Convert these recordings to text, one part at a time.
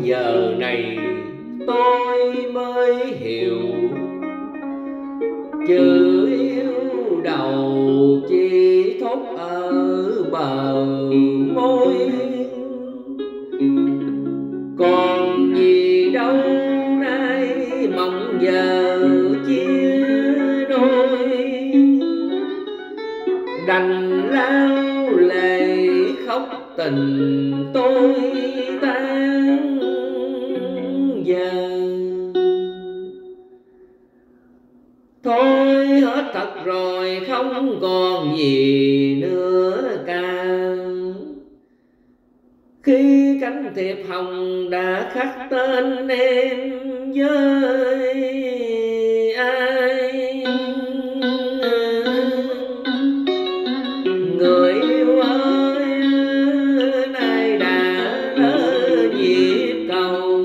giờ này tôi mới hiểu, chữ yêu đầu chỉ thốt ở bờ môi, còn gì đâu nay mong giờ chia đôi. Đành lao lệ khóc tình tôi tan giờ. Thôi hết thật rồi không còn gì nữa cả, khi cánh thiệp hồng đã khắc tên em với ai. Người yêu ơi nay đã lỡ nhịp cầu,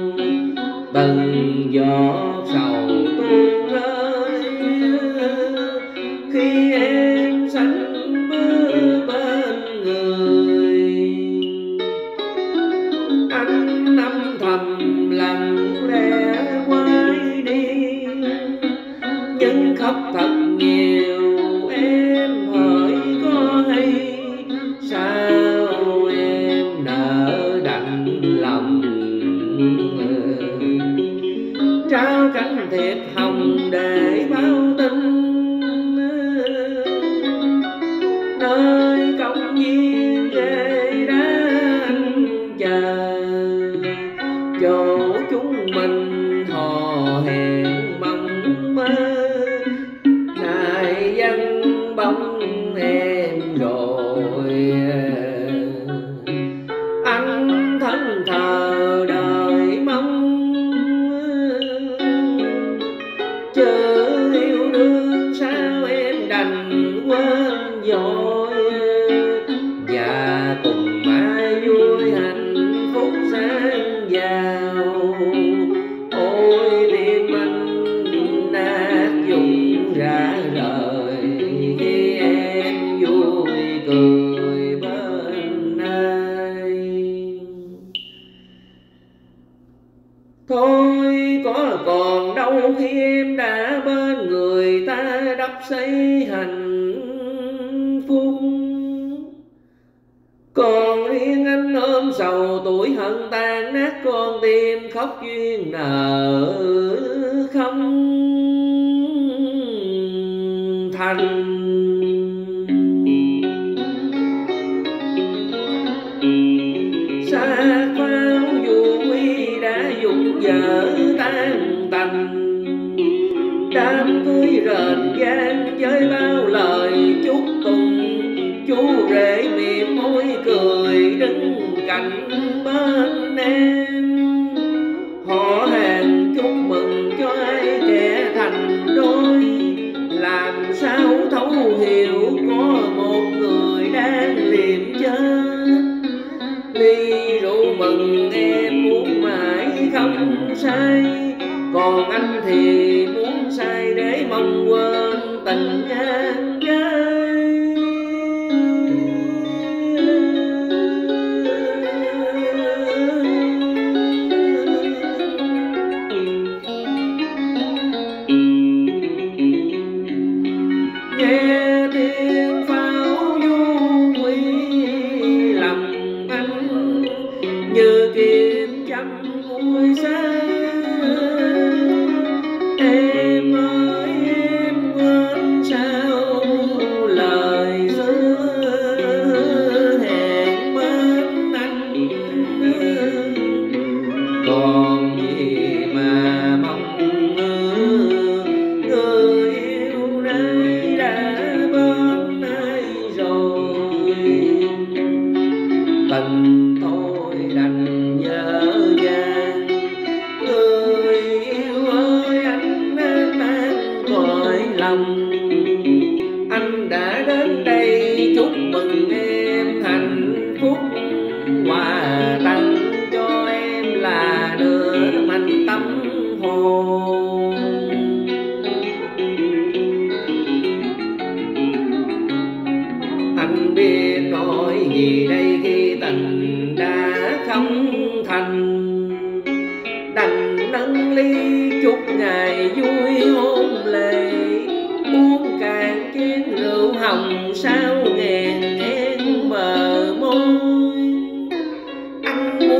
từng giọt sầu tuôn rơi khi em sánh bước bên người. Anh âm thầm lặng lẽ quay đi, nhưng khóc thật nhiều em hỡi có hay, sao em nỡ đành lòng trao cánh thiệp hồng để báo tin nơi công viên ghế đá anh chờ, chỗ chúng mình hò hẹn mong mơ. Này dân bóng em rồi, anh thân thờ đợi mong, chớ yêu đương sao em đành quên rồi, và cùng ai vui hạnh phúc sang giàu. Ôi tim anh nát dùng rã rời khi em vui cười bên ai. Thôi có còn đâu khi em đã bên người ta đắp xây hạnh phúc, còn riêng anh ôm sầu tuổi hận tan nát con tim khóc duyên nợ không thành. Xa pháo dù quy đã dùng vợ tan tành, đám cưới rền vang với bao lời chúc tụng. Chú rể mỉm môi cười đứng cạnh bên em, họ hàng chúc mừng cho ai kẻ thành đôi. Làm sao thấu hiểu có một người đang liệm chết, ly rượu mừng em muốn mãi không say, còn anh thì muốn say để mong quên tình ngang gái. Nghe tiếng pháo du quy lòng anh như kim châm cuối xa. Em ơi em quên sao lời xưa hẹn bên anh, còn gì mà mong người yêu nay đã bên ai rồi. Tình tôi đành dở dang, người yêu ơi anh đang cõi lòng. Anh đã đến đây chúc mừng em hạnh phúc, quà tặng cho em là nửa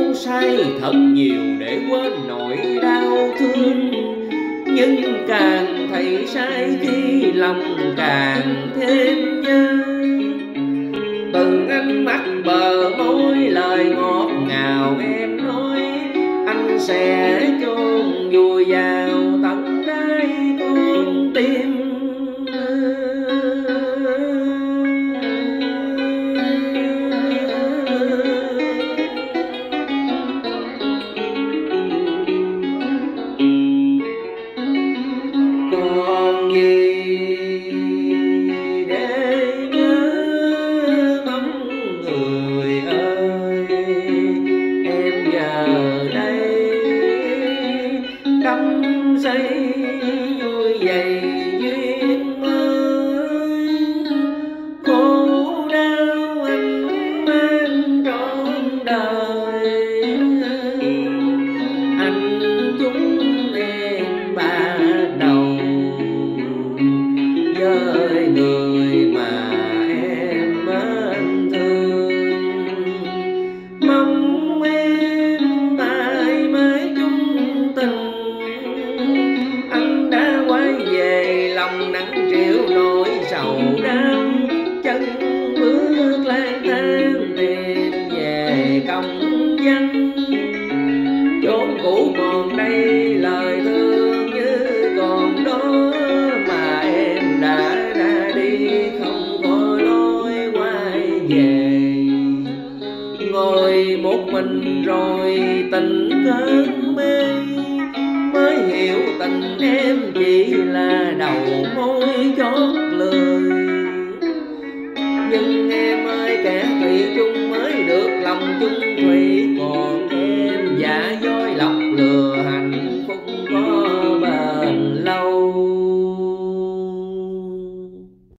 say thật nhiều để quên nỗi đau thương, nhưng càng thấy say khi lòng càng thêm nhớ. Từng ánh mắt bờ môi lời ngọt ngào em nói, anh sẽ chôn vùi vào tận đáy con tim. Còn gì để nhớ mong người ơi, em giờ đây đắm say vui vầy duyên mới. Khổ đau anh mang trọn đời, anh chúng em ban đầu với người mà em mến thương. Mong em mãi mãi chung tình, anh đã quay về lòng nắng triệu nỗi sầu đau. Chân bước lang thang tìm về công danh, chốn cũ còn đây lời thương như còn đó, mà em đã ra đi không có lối quay về. Ngồi một mình rồi tình cơn mê, mới hiểu tình em chỉ là đầu môi chót lời. Nhưng em ơi kẻ thủy chung mới được lòng chung thủy,